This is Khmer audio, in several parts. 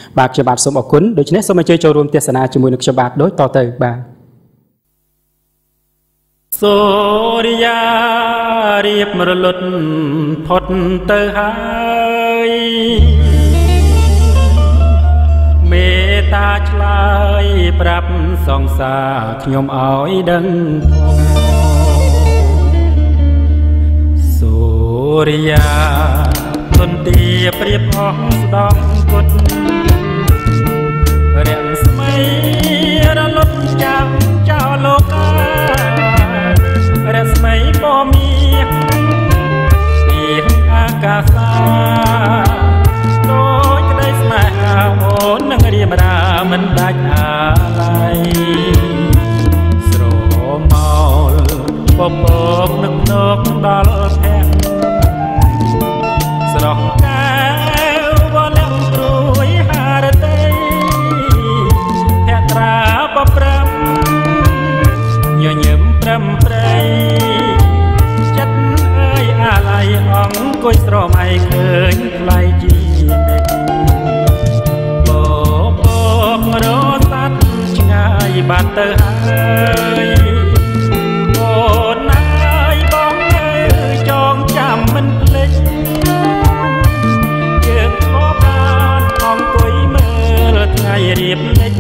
បាទខ្ញុំបាទសូមអរគុណដូច្នេះសូមអញ្ជើញចូលរួមទស្សនាជាមួយនឹងខ្ញុំបាទដូចតទៅបាទសូរិយារៀបរលត់ផុតទៅហើយមេតាឆ្លើយប្រាប់សង្សារខ្ញុំឲ្យដឹងសូរិយាទុនទាប្រៀបអស់ស្ដំគុតរាំងស្មីរលត់ចាំចោលលោករាំងស្មីบ่มีពីអាកាសាដូចក្តីស្នេហាអូននឹងរៀបរាមិនដាច់អាឡ័យស្រមោលបបោកនឹកភ្នែកដល់ភ័ក្រស្រស់កែវវលាំព្រួយហារតីភក្ត្រាបប្រាំញញឹមប្រំប្រៃចិត្តអើយអាឡ័យអង្គុយស្រមៃឃើញថ្លៃជានិច្ចបបោករស័តឆ្ងាយបាត់ទៅហើយអូនណាយបងនៅចងចាំមិនភ្លេចយើងខកបានអង្គុយមើលថ្ងៃរៀបលិច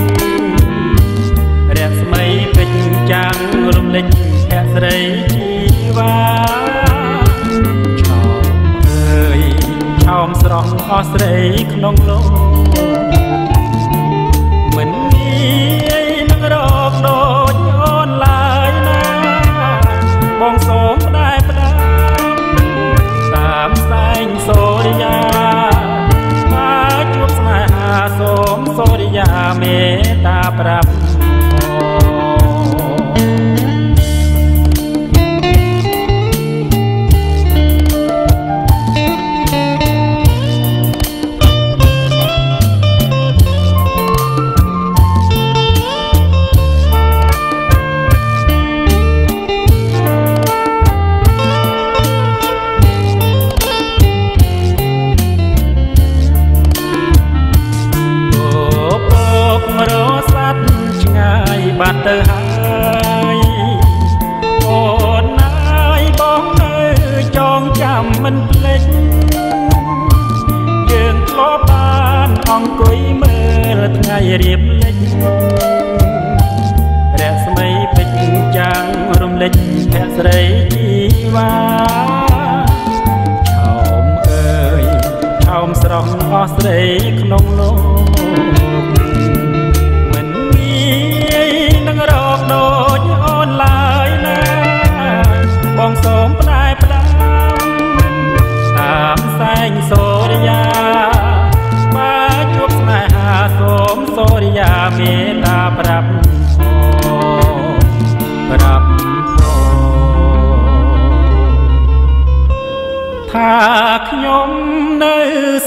រាក់ស្មីពេជ្រចាំងរំលេចភក្ស្រីជីវ៉ាឆោមអើយឆោមស្រស់អស់ស្រីក្នុងលោកមិនមាននឹងរកដូចអូនឡើយណាបងសូមផ្ដែផ្ដាតាមសែងសូរិយាមកជួបស្នេហាសូមសូរិយាមេត្តាប្រាប់បាត់ទៅហើយអូនណាយបងនៅចងចាំមិនភ្លេចយើងធ្លាប់បានអង្គុយមើលថ្ងៃរៀបលិចរាក់ស្មីពេជ្រចាំងរំលេចភក្ស្រីជីវ៉ាឆោមអើយឆោមស្រស់អស់ស្រីក្នុងលោកដូចអូនឡើយណាបងសូមផ្ដែផ្ដាំតាមសែងសូរិយាមកជួបស្នេហាសូមសូរិយាមេត្តាប្រាប់ថាខ្ញុំនៅ